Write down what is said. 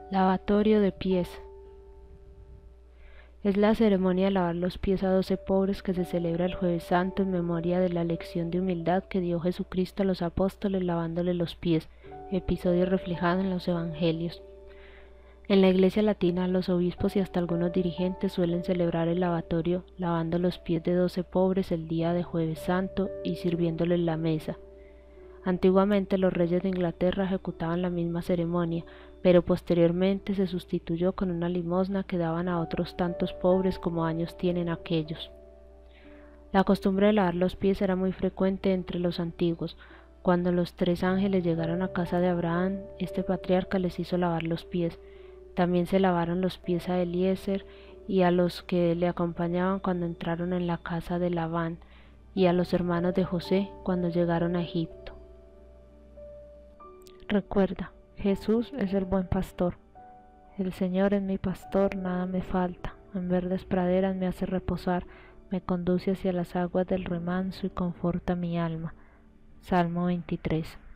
Lavatorio de pies. Es la ceremonia de lavar los pies a 12 pobres que se celebra el Jueves Santo en memoria de la lección de humildad que dio Jesucristo a los apóstoles lavándoles los pies, episodio reflejado en los Evangelios. En la Iglesia Latina, los obispos y hasta algunos dirigentes suelen celebrar el lavatorio lavando los pies de 12 pobres el día de Jueves Santo y sirviéndoles la mesa. Antiguamente los reyes de Inglaterra ejecutaban la misma ceremonia, pero posteriormente se sustituyó con una limosna que daban a otros tantos pobres como años tienen aquellos. La costumbre de lavar los pies era muy frecuente entre los antiguos. Cuando los 3 ángeles llegaron a casa de Abraham, este patriarca les hizo lavar los pies. También se lavaron los pies a Eliezer y a los que le acompañaban cuando entraron en la casa de Labán, y a los hermanos de José cuando llegaron a Egipto. Recuerda, Jesús es el buen pastor. El Señor es mi pastor, nada me falta. En verdes praderas me hace reposar, me conduce hacia las aguas del remanso y conforta mi alma. Salmo 23.